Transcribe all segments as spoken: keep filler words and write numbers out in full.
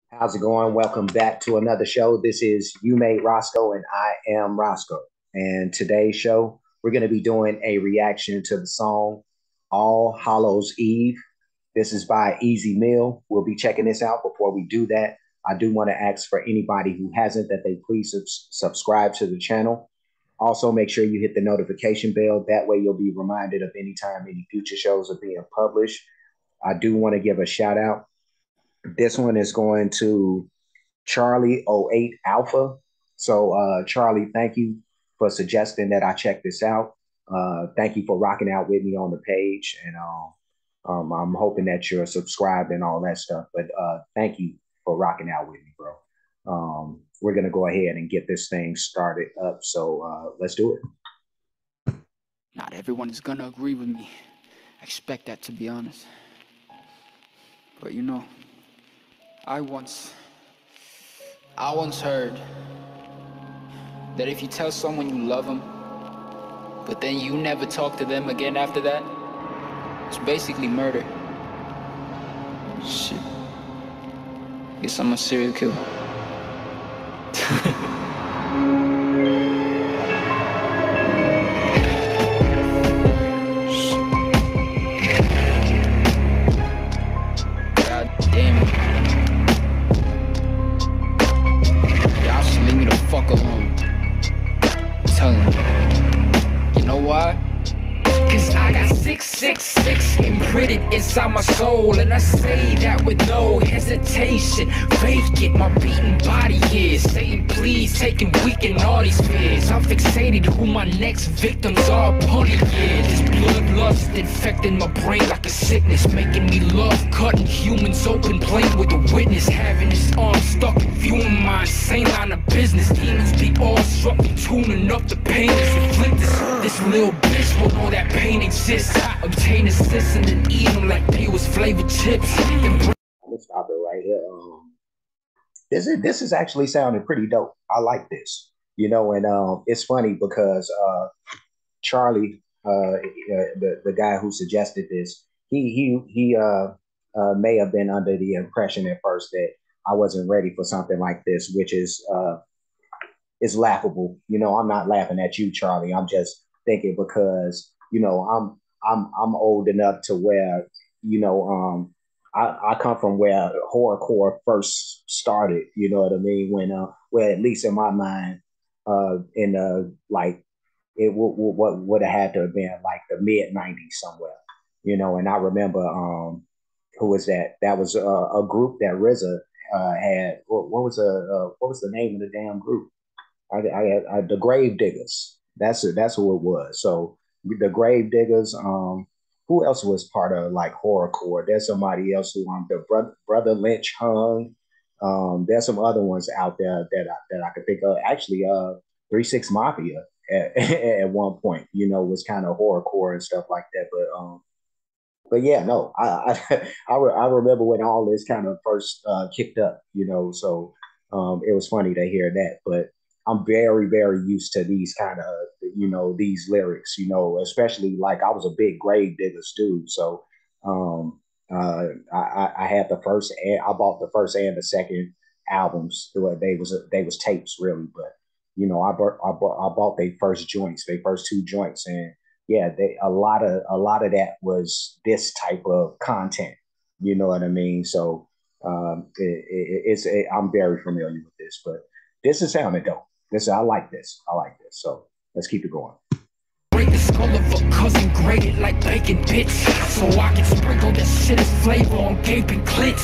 How's it going? Welcome back to another show. This is You Made Roscoe, and I am Roscoe. And today's show, we're going to be doing a reaction to the song All Hallows Eve. This is by Easy Mill. We'll be checking this out. Before we do that, I do want to ask for anybody who hasn't that they please subs- subscribe to the channel. Also, make sure you hit the notification bell. That way, you'll be reminded of any time any future shows are being published. I do want to give a shout out. This one is going to Charlie oh eight Alpha. So, uh, Charlie, thank you for suggesting that I check this out. Uh, thank you for rocking out with me on the page. And uh, um, I'm hoping that you're subscribed and all that stuff. But uh, thank you for rocking out with me, bro. Um, we're going to go ahead and get this thing started up. So uh, let's do it. Not everyone is going to agree with me. I expect that, to be honest. But you know, I once, I once heard that if you tell someone you love them, but then you never talk to them again after that, it's basically murder. Shit. Guess I'm a serial killer. God damn it. Y'all should leave me the fuck alone. I'm telling you. You know why? Cause I got six six six imprinted inside my soul, and I say that with no hesitation. Faith get my beating body here, saying please, taking weaken all these fears. I'm fixated who my next victims are upon it, yeah. This bloodlust infecting my brain like a sickness, making me love cutting humans open, playing with the witness, having this arm stuck in viewing my insane line of business. Demons be awestruck, me tuning up the pain that's inflicted. This little bitch will know that pain exists. I obtain assists and then eat them like they was flavored chips. Let's stop it right here. Um, this is this is actually sounding pretty dope. I like this, you know, and um, it's funny because uh, Charlie, uh, uh, the the guy who suggested this, he he he uh, uh, may have been under the impression at first that I wasn't ready for something like this, which is uh, is laughable. You know, I'm not laughing at you, Charlie. I'm just thinking because you know I'm I'm I'm old enough to where you know um I, I come from where horrorcore first started. You know what I mean? When uh, where at least in my mind, uh, in uh like it w- w- what would have had to have been like the mid nineties somewhere. You know, and I remember um who was that? That was uh, a group that R Z A uh, had. What, what was a uh, what was the name of the damn group? I, I, I the Grave Diggers. That's it. That's who it was. So the Grave Diggers. Um, who else was part of like horrorcore? There's somebody else who um the brother brother Lynch hung. Um, there's some other ones out there that I, that I could think of. Actually, uh, Three Six Mafia at, at one point, you know, was kind of horrorcore and stuff like that. But um, but yeah, no, I I I, re- I remember when all this kind of first uh, kicked up, you know. So um, it was funny to hear that. But I'm very very used to these kind of you know these lyrics, you know, especially like I was a big Grave Diggers dude. So um, uh, I, I had the first and I bought the first and the second albums. They was they was tapes really, but you know I bought I bought I bought their first joints, their first two joints, and yeah, they a lot of a lot of that was this type of content. You know what I mean? So um, it, it, it's it, I'm very familiar with this, but this is sounding dope. This I like this. I like this. So let's keep it going. Break the skull of a cousin, grate it like bacon bits, so I can sprinkle this shit as flavor on gaping clits.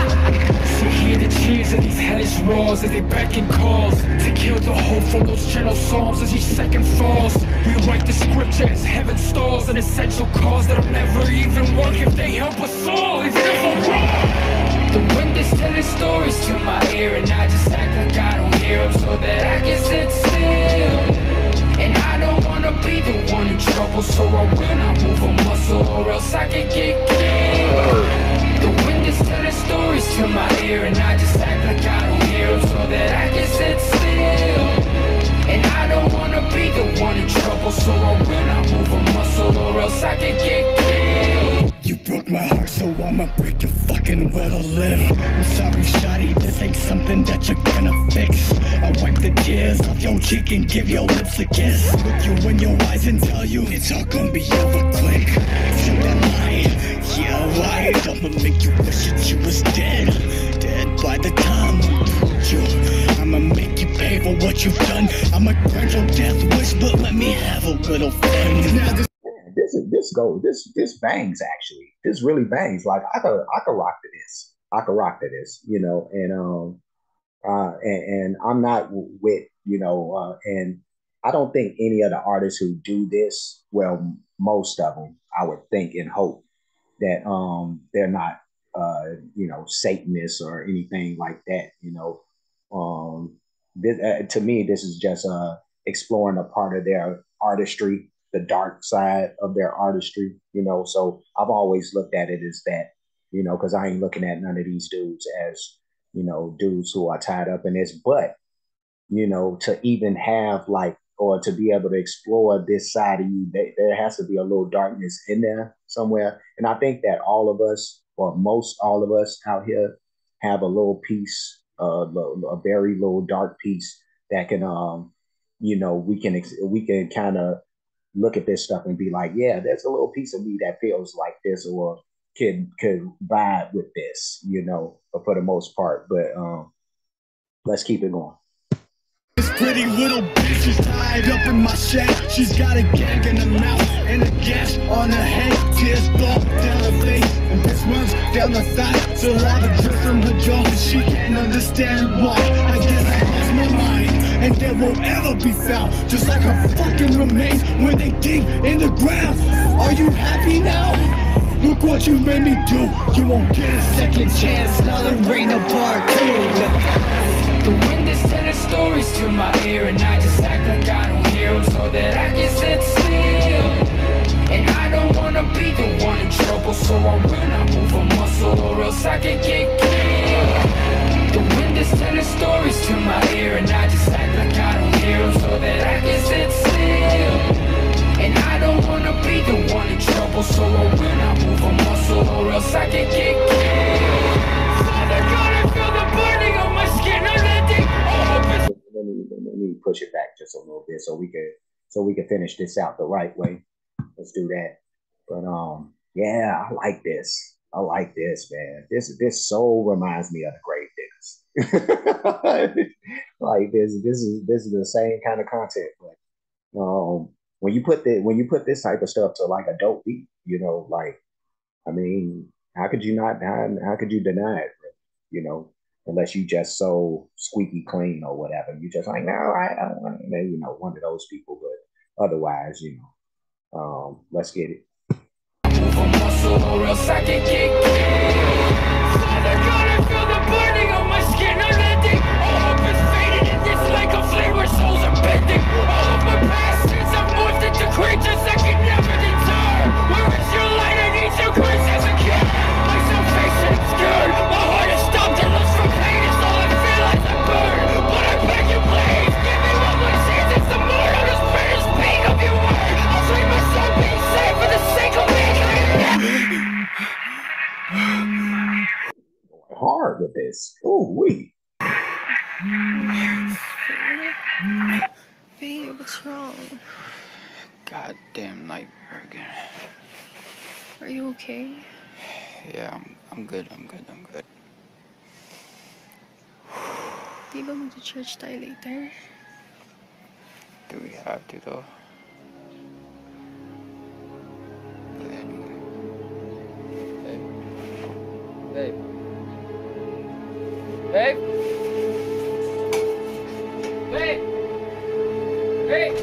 So hear the cheers of these hellish roars as they beckon calls to kill the hope from those gentle psalms as each second falls. We write the scripture as heaven stalls, an essential cause that'll never even work if they help us all. It's never wrong. The wind is telling stories to my ear, and I just act like I don't hear them so that I can sit still. And I don't wanna be the one in trouble, so I will not move a muscle or else I can get killed. The wind is telling stories to my ear, and I just act like I don't hear them so that I can sit still. And I don't wanna be the one in trouble, so I will not move a muscle or else I can get killed. You broke my heart, so I'ma break your fucking will to live. I'm sorry, shawty, this ain't something that you're gonna fix. I wipe the tears off your cheek and give your lips a kiss. Look you in your eyes and tell you it's all gonna be over quick. Feel that line, yeah, right. I'ma make you wish that you was dead. Dead by the time I'm through with you. I'ma make you pay for what you've done. I'ma grant your death wish, but let me have a little fun. Now this This is this go this this bangs actually. This really bangs. Like I could I could rock to this. I could rock to this, you know. And um uh and, and I'm not with you know uh and I don't think any of the artists who do this, well, most of them, I would think and hope that um they're not uh you know Satanists or anything like that. You know, um this, uh, to me this is just uh exploring a part of their artistry, the dark side of their artistry. You know, so I've always looked at it as that. You know, because I ain't looking at none of these dudes as you know dudes who are tied up in this, but you know, to even have like or to be able to explore this side of you, they, there has to be a little darkness in there somewhere. And I think that all of us, or most all of us out here, have a little piece, uh, a very little dark piece that can, um, you know, we can we can kind of look at this stuff and be like, yeah, there's a little piece of me that feels like this, or could could vibe with this, you know, but for the most part. But um, let's keep it going. This pretty little bitch is tied up in my shed. She's got a gag in her mouth and a gash on her head. Tears fall down her face and this runs down her thigh. So I drip from her jaw and she can't understand why. I guess I lost my mind and there won't ever be found. Just like her fucking remains when they dig in the ground. Are you happy now? Look what you made me do. You won't get a second chance. Now the rain of part two. The wind is telling stories to my ear, and I just act like I don't hear them so that I can sit still. And I don't wanna be the one in trouble, so I will not move a muscle or else I can get killed. The wind is telling stories to my ear, and I just act like I don't hear them so that I can sit still. And I don't wanna be the one in trouble, so I will not move a muscle or else I can get killed. Father God, I feel the burning on my skin. Let me, let me push it back just a little bit so we could so we can finish this out the right way. Let's do that. But um, yeah, I like this. I like this, man. This this so reminds me of the Grave Diggers. Like this, this is this is the same kind of content. But um, when you put the when you put this type of stuff to like a dope beat, you know, like I mean, how could you not? How, how could you deny it? You know, unless you just so squeaky clean or whatever. You just like, no, I, I don't want to, you know, one of those people. But otherwise, you know, um, let's get it. Creatures that can never deter. Where is your light? I need your grace as a kid. My salvation obscured. My heart is stumped and looks for pain. It's all I feel as I burn. But I beg you, please, give me one more chance. It's the more I'll just bear this pain of your word. I'll trade my soul being saved for the sake of mankind. Hard with this. Oh, we. Babe, what's wrong? Goddamn nightmare again. Are you okay? Yeah, I'm, I'm good, I'm good, I'm good. Di ba mag-church tayo later? Do we have to though? But anyway. Babe. Babe. Babe. Babe. Babe.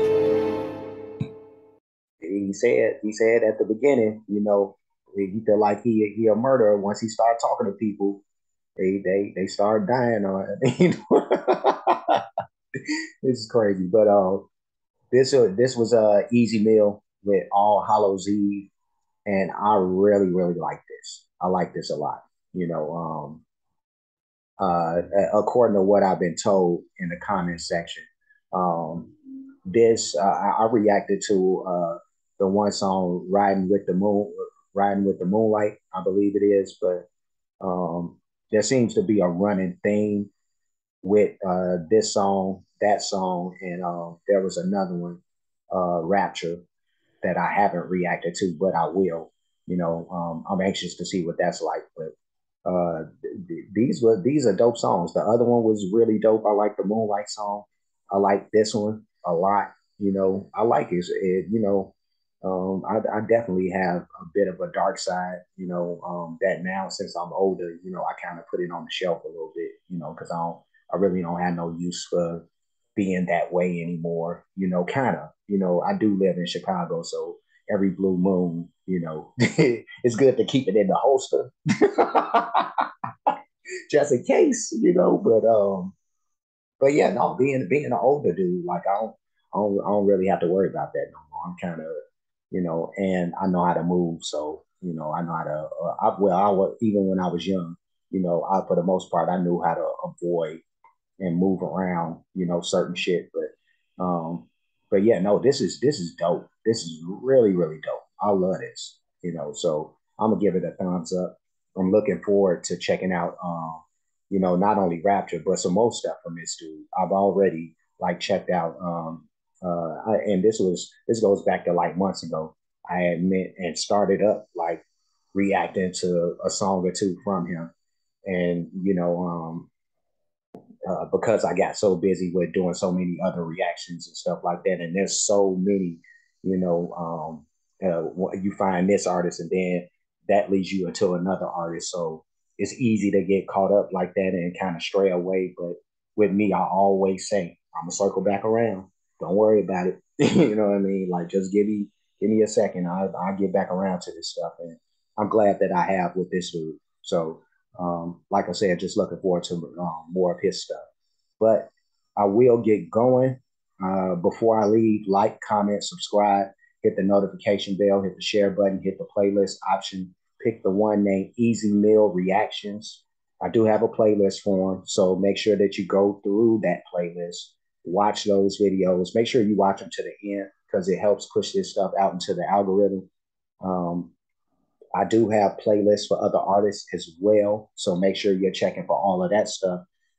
He said he said at the beginning, you know, he feel like he he a murderer once he started talking to people. They they they start dying on it. You know? This is crazy, but uh, this uh, this was a easy meal with All Hallows Eve, and I really really like this. I like this a lot. You know, um, uh, according to what I've been told in the comment section, um, this uh, I reacted to uh, the one song "Riding with the Moon," Riding with the Moonlight, I believe it is. But um, there seems to be a running theme with uh, this song, that song, and um, there was another one, uh, Rapture, that I haven't reacted to, but I will. You know, um, I'm anxious to see what that's like. But uh, th- th- these were these are dope songs. The other one was really dope. I like the Moonlight song. I like this one a lot. You know, I like it. it you know, um, I, I definitely have a bit of a dark side. You know, um, that now since I'm older, you know, I kind of put it on the shelf a little bit. You know, because I don't, I really don't have no use for being that way anymore. You know, kind of. You know, I do live in Chicago, so every blue moon, you know, it's good to keep it in the holster, just in case, you know. But um, but yeah, no, being being an older dude, like I don't, I don't, I don't really have to worry about that no more. I'm kind of, you know, and I know how to move, so you know, I know how to. Uh, I, well, I was even when I was young, you know, I for the most part, I knew how to avoid and move around, you know, certain shit. But um, but yeah, no, this is this is dope. This is really, really dope. I love this, you know. So I'm gonna give it a thumbs up. I'm looking forward to checking out um, you know, not only Rapture, but some more stuff from this dude. I've already like checked out um uh I, and this was this goes back to like months ago. I admit and started up like reacting to a song or two from him. And you know, um, uh, because I got so busy with doing so many other reactions and stuff like that. And there's so many, you know, um, uh, you find this artist and then that leads you into another artist. So it's easy to get caught up like that and kind of stray away. But with me, I always say, I'm gonna circle back around. Don't worry about it. You know what I mean? Like just give me give me a second. I'll, I'll get back around to this stuff. And I'm glad that I have with this dude. So um, like I said, just looking forward to um, more of his stuff. But I will get going. Uh, before I leave, like, comment, subscribe, hit the notification bell, hit the share button, hit the playlist option, pick the one named Easy Meal Reactions. I do have a playlist for them, so make sure that you go through that playlist, watch those videos, make sure you watch them to the end because it helps push this stuff out into the algorithm. Um, I do have playlists for other artists as well. So make sure you're checking for all of that stuff.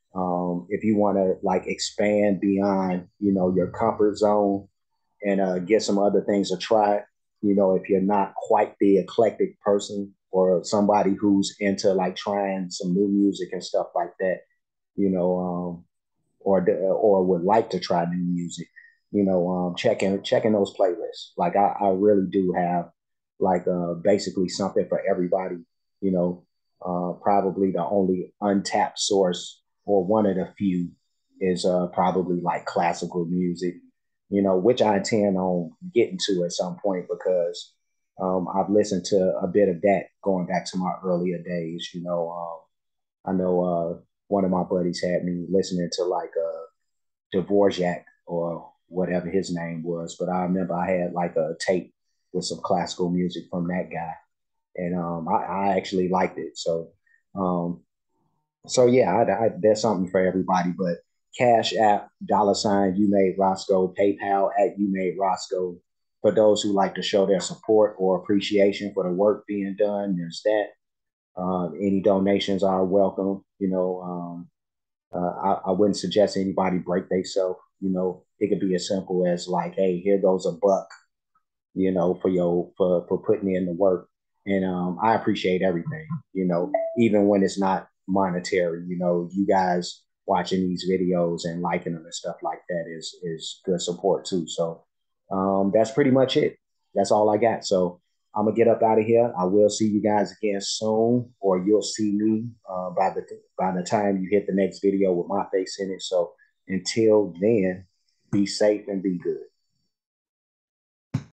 Um, if you want to like expand beyond, you know, your comfort zone and uh, get some other things to try, you know, if you're not quite the eclectic person or somebody who's into like trying some new music and stuff like that, you know, um, or or would like to try new music, you know, um, checking checking those playlists. Like I, I really do have like uh, basically something for everybody. You know, uh, probably the only untapped source or one of the few is uh, probably like classical music. You know, which I intend on getting to at some point because um, I've listened to a bit of that going back to my earlier days. You know, um, I know uh, one of my buddies had me listening to like uh, Dvorak or whatever his name was, but I remember I had like a tape with some classical music from that guy, and um, I, I actually liked it. So, um, so yeah, I, I, there's something for everybody. But Cash App, dollar sign, you made Roscoe, PayPal at you made Roscoe. For those who like to show their support or appreciation for the work being done, there's that. Um, any donations are welcome. You know, um, uh, I, I wouldn't suggest anybody break themselves. You know, it could be as simple as like, hey, here goes a buck, you know, for your for for putting in the work. And um, I appreciate everything, you know, even when it's not monetary. You know, you guys watching these videos and liking them and stuff like that is is good support too. So um, that's pretty much it. That's all I got. So I'm gonna get up out of here. I will see you guys again soon, or you'll see me uh, by the by the time you hit the next video with my face in it. So until then, be safe and be good.